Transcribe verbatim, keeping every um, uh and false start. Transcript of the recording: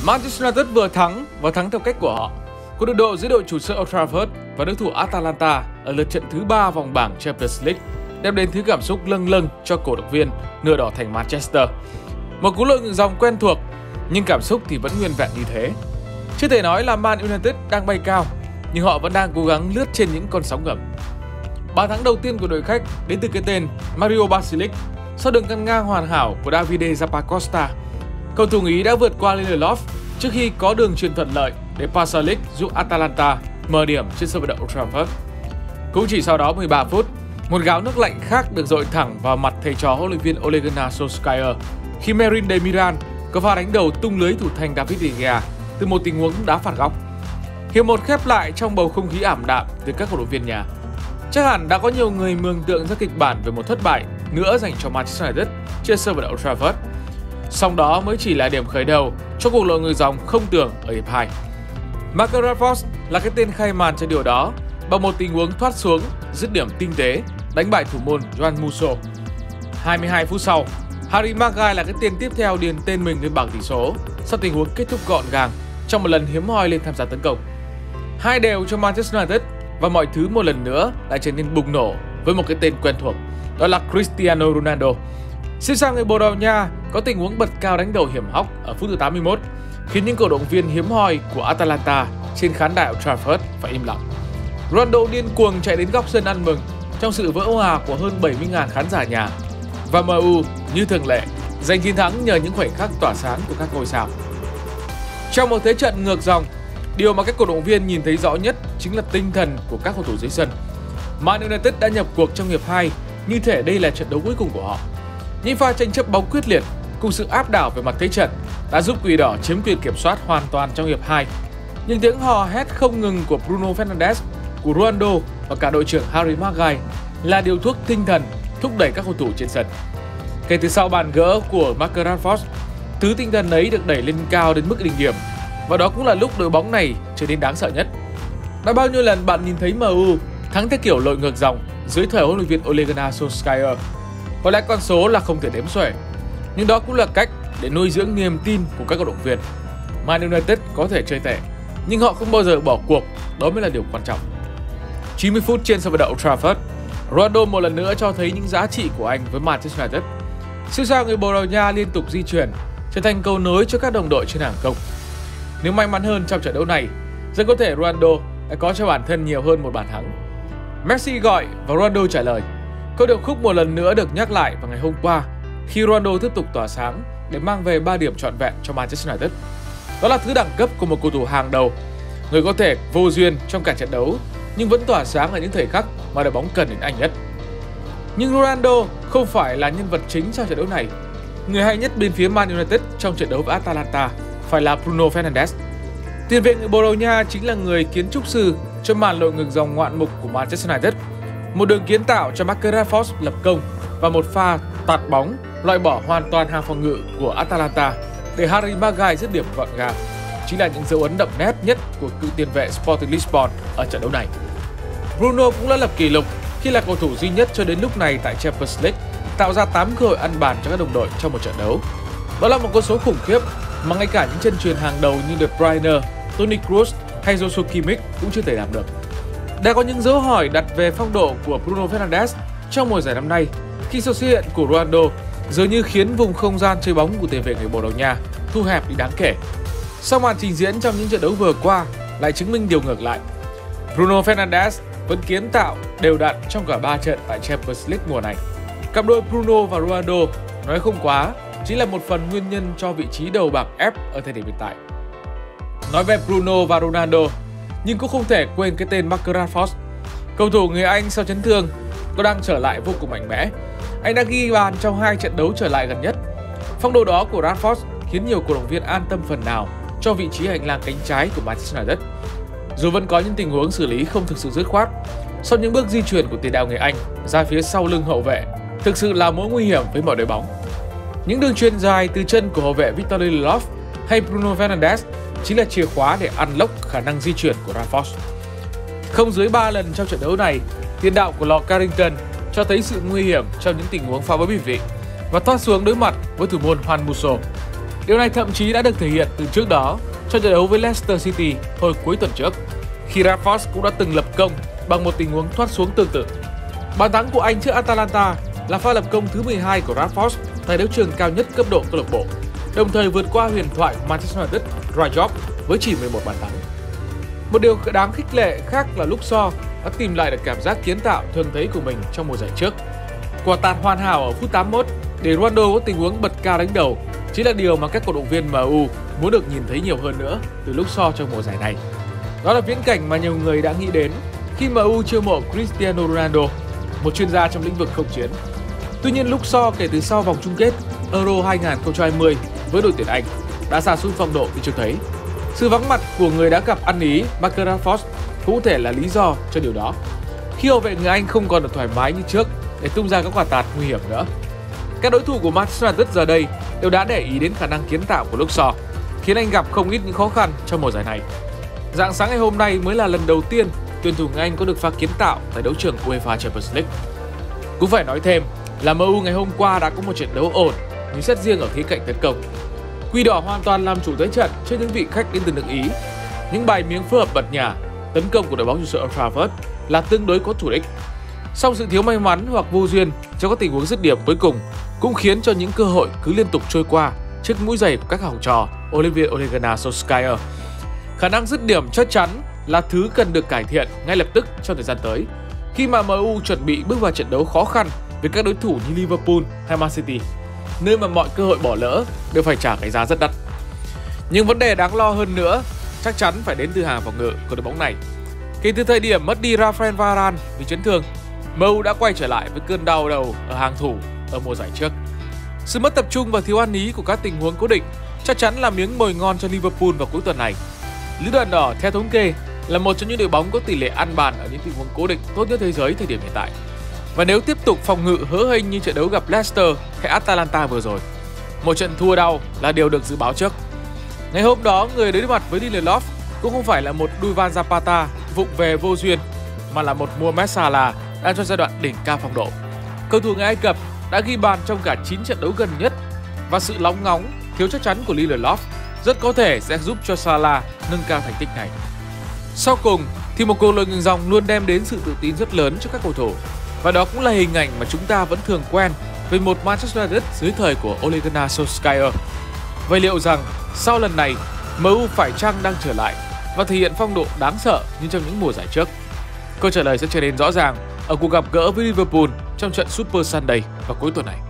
Manchester United vừa thắng và thắng theo cách của họ. Cuộc đụng độ giữa đội chủ sân Old Trafford và đối thủ Atalanta ở lượt trận thứ ba vòng bảng Champions League đem đến thứ cảm xúc lâng lâng cho cổ động viên nửa đỏ thành Manchester. Một cú lội ngược dòng quen thuộc, nhưng cảm xúc thì vẫn nguyên vẹn như thế. Chưa thể nói là Man United đang bay cao, nhưng họ vẫn đang cố gắng lướt trên những con sóng ngầm. Bàn thắng đầu tiên của đội khách đến từ cái tên Mario Basilic sau đường cắt ngang hoàn hảo của Davide Zappacosta. Cầu thủ Ý đã vượt qua Lindelof trước khi có đường truyền thuận lợi để Pasalic giúp Atalanta mở điểm trên sân vận động Old Trafford. Cũng chỉ sau đó mười ba phút, một gáo nước lạnh khác được dội thẳng vào mặt thầy trò huấn luyện viên Ole Gunnar Solskjaer khi Merrin Demiral có pha đánh đầu tung lưới thủ thành David De Gea từ một tình huống đá phạt góc. Hiệp một khép lại trong bầu không khí ảm đạm từ các cổ động viên nhà. Chắc hẳn đã có nhiều người mường tượng ra kịch bản về một thất bại nữa dành cho Manchester United trên sân vận động Old Trafford. Song đó mới chỉ là điểm khởi đầu cho cuộc lội ngược dòng không tưởng ở hiệp hai. Marcus Rashford là cái tên khai màn cho điều đó bằng một tình huống thoát xuống, dứt điểm tinh tế, đánh bại thủ môn Yohan Musso. hai mươi hai phút sau, Harry Maguire là cái tên tiếp theo điền tên mình lên bảng tỷ số sau tình huống kết thúc gọn gàng trong một lần hiếm hoi lên tham gia tấn công. Hai đều cho Manchester United và mọi thứ một lần nữa lại trở nên bùng nổ với một cái tên quen thuộc, đó là Cristiano Ronaldo. Siêu sao người Bồ Đào Nha có tình huống bật cao đánh đầu hiểm hóc ở phút thứ tám mươi mốt, khiến những cổ động viên hiếm hoi của Atalanta trên khán đài Old Trafford phải im lặng. Ronaldo điên cuồng chạy đến góc sân ăn mừng trong sự vỡ hòa của hơn bảy mươi nghìn khán giả nhà. Và em u như thường lệ giành chiến thắng nhờ những khoảnh khắc tỏa sáng của các ngôi sao. Trong một thế trận ngược dòng, điều mà các cổ động viên nhìn thấy rõ nhất chính là tinh thần của các cầu thủ dưới sân. Man United đã nhập cuộc trong hiệp hai như thể đây là trận đấu cuối cùng của họ. Những pha tranh chấp bóng quyết liệt cùng sự áp đảo về mặt thế trận đã giúp Quỷ Đỏ chiếm quyền kiểm soát hoàn toàn trong hiệp hai. Nhưng tiếng hò hét không ngừng của Bruno Fernandes, của Ronaldo và cả đội trưởng Harry Maguire là điều thuốc tinh thần thúc đẩy các cầu thủ trên sân. Kể từ sau bàn gỡ của Marcus Rashford, thứ tinh thần ấy được đẩy lên cao đến mức đỉnh điểm, và đó cũng là lúc đội bóng này trở nên đáng sợ nhất. Đã bao nhiêu lần bạn nhìn thấy em u thắng theo kiểu lội ngược dòng dưới thời huấn luyện viên Ole Gunnar Solskjaer? Có lẽ con số là không thể đếm xuể, nhưng đó cũng là cách để nuôi dưỡng niềm tin của các cổ động viên. Man United có thể chơi tệ, nhưng họ không bao giờ bỏ cuộc, đó mới là điều quan trọng. chín mươi phút trên sân vận động Old Trafford, Ronaldo một lần nữa cho thấy những giá trị của anh với Manchester United. Siêu sao người Bồ Đào Nha liên tục di chuyển, trở thành cầu nối cho các đồng đội trên hàng công. Nếu may mắn hơn trong trận đấu này, rất có thể Ronaldo đã có cho bản thân nhiều hơn một bàn thắng. Messi gọi và Ronaldo trả lời. Câu điệp khúc một lần nữa được nhắc lại vào ngày hôm qua khi Ronaldo tiếp tục tỏa sáng để mang về ba điểm trọn vẹn cho Manchester United. Đó là thứ đẳng cấp của một cầu thủ hàng đầu, người có thể vô duyên trong cả trận đấu nhưng vẫn tỏa sáng ở những thời khắc mà đội bóng cần đến anh nhất. Nhưng Ronaldo không phải là nhân vật chính trong trận đấu này. Người hay nhất bên phía Man United trong trận đấu với Atalanta phải là Bruno Fernandes. Tiền vệ người Bồ Đào Nha chính là người kiến trúc sư cho màn lội ngược dòng ngoạn mục của Manchester United. Một đường kiến tạo cho Marcus Rashford lập công và một pha tạt bóng loại bỏ hoàn toàn hàng phòng ngự của Atalanta để Harry Maguire dứt điểm gọn gàng chính là những dấu ấn đậm nét nhất của cựu tiền vệ Sporting Lisbon ở trận đấu này. Bruno cũng đã lập kỷ lục khi là cầu thủ duy nhất cho đến lúc này tại Champions League tạo ra tám cơ hội ăn bàn cho các đồng đội trong một trận đấu. Đó là một con số khủng khiếp mà ngay cả những chân truyền hàng đầu như De Bruyne, Toni Kroos hay Joshua Kimmich cũng chưa thể làm được. Đã có những dấu hỏi đặt về phong độ của Bruno Fernandes trong mùa giải năm nay khi sự xuất hiện của Ronaldo dường như khiến vùng không gian chơi bóng của tiền vệ người Bồ Đào Nha thu hẹp đi đáng kể. Sau màn trình diễn trong những trận đấu vừa qua lại chứng minh điều ngược lại. Bruno Fernandes vẫn kiến tạo đều đặn trong cả ba trận tại Champions League mùa này. Cặp đôi Bruno và Ronaldo nói không quá chính là một phần nguyên nhân cho vị trí đầu bảng F ở thời điểm hiện tại. Nói về Bruno và Ronaldo, nhưng cũng không thể quên cái tên Marcus Rashford. Cầu thủ người Anh sau chấn thương có đang trở lại vô cùng mạnh mẽ. Anh đã ghi bàn trong hai trận đấu trở lại gần nhất. Phong độ đó của Rashford khiến nhiều cổ động viên an tâm phần nào cho vị trí hành lang cánh trái của Manchester United. Dù vẫn có những tình huống xử lý không thực sự dứt khoát, sau những bước di chuyển của tiền đạo người Anh ra phía sau lưng hậu vệ thực sự là mối nguy hiểm với mọi đội bóng. Những đường chuyền dài từ chân của hậu vệ Victor Lindelof hay Bruno Fernandes chính là chìa khóa để unlock khả năng di chuyển của Rashford. Không dưới ba lần trong trận đấu này, tiền đạo của Lord Carrington cho thấy sự nguy hiểm trong những tình huống phá bóng bị vị và thoát xuống đối mặt với thủ môn Yohan Musso. Điều này thậm chí đã được thể hiện từ trước đó trong trận đấu với Leicester City hồi cuối tuần trước, khi Rashford cũng đã từng lập công bằng một tình huống thoát xuống tương tự. Bàn thắng của anh trước Atalanta là pha lập công thứ mười hai của Rashford tại đấu trường cao nhất cấp độ câu lạc bộ, đồng thời vượt qua huyền thoại của Manchester United Rajov với chỉ mười một bàn thắng. Một điều đáng khích lệ khác là lúc Shaw đã tìm lại được cảm giác kiến tạo thường thấy của mình trong mùa giải trước. Quả tạt hoàn hảo ở phút tám mươi mốt để Ronaldo có tình huống bật cao đánh đầu chính là điều mà các cổ động viên em u muốn được nhìn thấy nhiều hơn nữa từ lúc Shaw trong mùa giải này. Đó là viễn cảnh mà nhiều người đã nghĩ đến khi em u chiêu mộ Cristiano Ronaldo, một chuyên gia trong lĩnh vực không chiến. Tuy nhiên, lúc Shaw kể từ sau vòng chung kết Euro hai không hai không với đội tuyển Anh đã sa sút phong độ thì chưa thấy. Sự vắng mặt của người đã gặp ăn ý Marcus Rashford cũng có thể là lý do cho điều đó, khi hậu vệ người Anh không còn được thoải mái như trước để tung ra các quả tạt nguy hiểm nữa. Các đối thủ của Manchester United giờ đây đều đã để ý đến khả năng kiến tạo của Luke Shaw, khiến anh gặp không ít những khó khăn trong mùa giải này. Rạng sáng ngày hôm nay mới là lần đầu tiên tuyển thủ người Anh có được pha kiến tạo tại đấu trường UEFA Champions League. Cũng phải nói thêm là em u ngày hôm qua đã có một trận đấu ổn, nhưng xét riêng ở khía cạnh tấn công, Quỷ Đỏ hoàn toàn làm chủ thế trận trước những vị khách đến từ nước Ý. Những bài miếng phối hợp bật nhả tấn công của đội bóng chủ sân Old Trafford là tương đối có chủ đích. Song sự thiếu may mắn hoặc vô duyên trong các tình huống dứt điểm cuối cùng cũng khiến cho những cơ hội cứ liên tục trôi qua trước mũi giày của các học trò Olivier Ole Gunnar Solskjaer. Khả năng dứt điểm chắc chắn là thứ cần được cải thiện ngay lập tức trong thời gian tới, khi mà em u chuẩn bị bước vào trận đấu khó khăn với các đối thủ như Liverpool hay Man City, nơi mà mọi cơ hội bỏ lỡ đều phải trả cái giá rất đắt. Nhưng vấn đề đáng lo hơn nữa chắc chắn phải đến từ hàng phòng ngự của đội bóng này. Kể từ thời điểm mất đi Rafael Varane vì chấn thương, em u đã quay trở lại với cơn đau đầu ở hàng thủ ở mùa giải trước. Sự mất tập trung và thiếu ăn ý của các tình huống cố định chắc chắn là miếng mồi ngon cho Liverpool vào cuối tuần này. Lữ đoàn đỏ theo thống kê là một trong những đội bóng có tỷ lệ ăn bàn ở những tình huống cố định tốt nhất thế giới thời điểm hiện tại. Và nếu tiếp tục phòng ngự hớ hênh như trận đấu gặp Leicester hay Atalanta vừa rồi, một trận thua đau là điều được dự báo trước. Ngày hôm đó, người đối mặt với Lindelof cũng không phải là một Duvan Zapata vụng về vô duyên, mà là một Mohamed Salah đang trong giai đoạn đỉnh cao phong độ. Cầu thủ người Ai Cập đã ghi bàn trong cả chín trận đấu gần nhất, và sự lóng ngóng, thiếu chắc chắn của Lindelof rất có thể sẽ giúp cho Salah nâng cao thành tích này. Sau cùng thì một cuộc lội ngược dòng luôn đem đến sự tự tin rất lớn cho các cầu thủ, và đó cũng là hình ảnh mà chúng ta vẫn thường quen về một Manchester United dưới thời của Ole Gunnar Solskjaer. Vậy liệu rằng sau lần này em u phải chăng đang trở lại và thể hiện phong độ đáng sợ như trong những mùa giải trước? Câu trả lời sẽ trở nên rõ ràng ở cuộc gặp gỡ với Liverpool trong trận Super Sunday vào cuối tuần này.